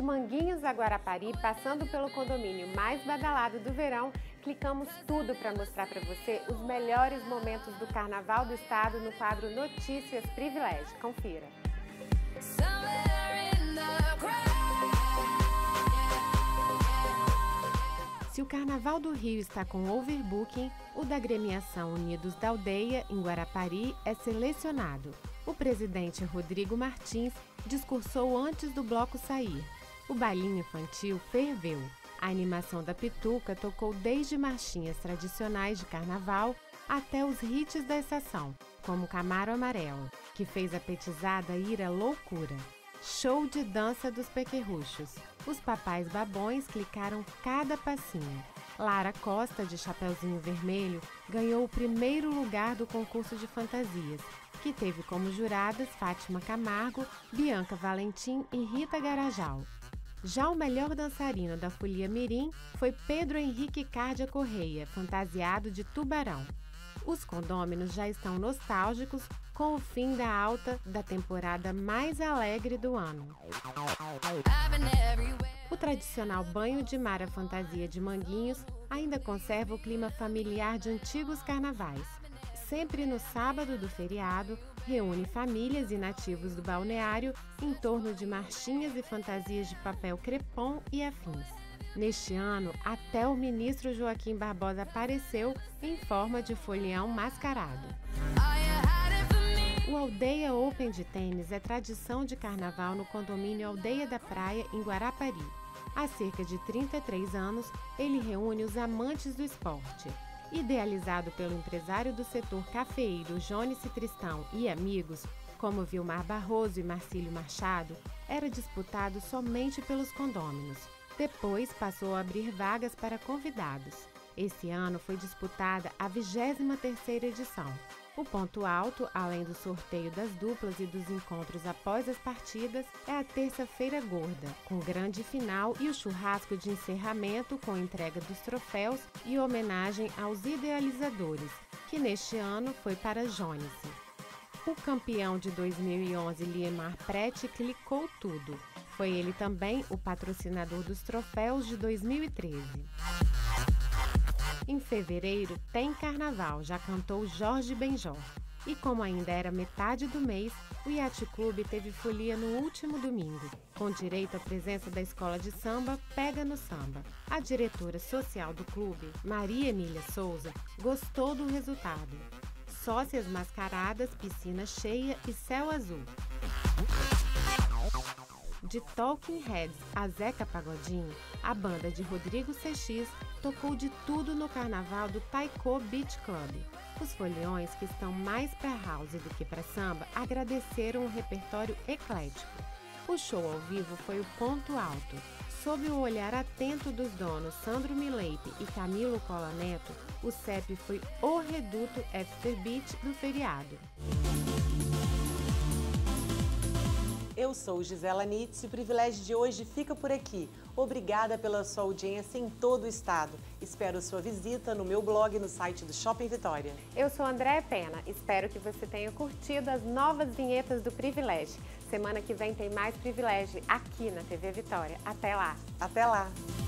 Manguinhos a Guarapari, passando pelo condomínio mais badalado do verão, clicamos tudo para mostrar para você os melhores momentos do Carnaval do Estado no quadro Notícias Privilégio. Confira! Se o Carnaval do Rio está com overbooking, o da agremiação Unidos da Aldeia, em Guarapari, é selecionado. O presidente Rodrigo Martins discursou antes do bloco sair. O bailinho infantil ferveu. A animação da Pituca tocou desde marchinhas tradicionais de carnaval até os hits da estação, como Camaro Amarelo, que fez a petizada ir à loucura. Show de dança dos pequerruchos. Os papais babões clicaram cada passinho. Lara Costa, de Chapeuzinho Vermelho, ganhou o primeiro lugar do concurso de fantasias, que teve como juradas Fátima Camargo, Bianca Valentim e Rita Garajal. Já o melhor dançarino da Folia Mirim foi Pedro Henrique Cárdia Correia, fantasiado de tubarão. Os condôminos já estão nostálgicos com o fim da alta da temporada mais alegre do ano. O tradicional banho de mar à fantasia de Manguinhos ainda conserva o clima familiar de antigos carnavais. Sempre no sábado do feriado, reúne famílias e nativos do balneário em torno de marchinhas e fantasias de papel crepom e afins. Neste ano, até o ministro Joaquim Barbosa apareceu em forma de folião mascarado. O Aldeia Open de tênis é tradição de carnaval no condomínio Aldeia da Praia, em Guarapari. Há cerca de 33 anos, ele reúne os amantes do esporte. Idealizado pelo empresário do setor cafeeiro Jones Tristão e amigos, como Vilmar Barroso e Marcílio Machado, era disputado somente pelos condôminos. Depois passou a abrir vagas para convidados. Esse ano foi disputada a 23ª edição. O ponto alto, além do sorteio das duplas e dos encontros após as partidas, é a terça-feira gorda, com grande final e o churrasco de encerramento com entrega dos troféus e homenagem aos idealizadores, que neste ano foi para Jones. O campeão de 2011, Liemar Prete, clicou tudo. Foi ele também o patrocinador dos troféus de 2013. Em fevereiro tem carnaval, já cantou Jorge Benjor. E como ainda era metade do mês, o Yacht Clube teve folia no último domingo, com direito à presença da escola de samba Pega no Samba. A diretora social do clube, Maria Emília Souza, gostou do resultado. Sócias mascaradas, piscina cheia e céu azul. De Talking Heads a Zeca Pagodinho, a banda de Rodrigo CX tocou de tudo no carnaval do Taiko Beach Club. Os foliões, que estão mais para house do que para samba, agradeceram o repertório eclético. O show ao vivo foi o ponto alto. Sob o olhar atento dos donos Sandro Mileipe e Camilo Cola Neto, o CEP foi o reduto Afterbeat do feriado. Eu sou Gisela Nitz e o privilégio de hoje fica por aqui. Obrigada pela sua audiência em todo o estado. Espero sua visita no meu blog no site do Shopping Vitória. Eu sou Andréa Pena. Espero que você tenha curtido as novas vinhetas do Privilégio. Semana que vem tem mais Privilégio aqui na TV Vitória. Até lá! Até lá!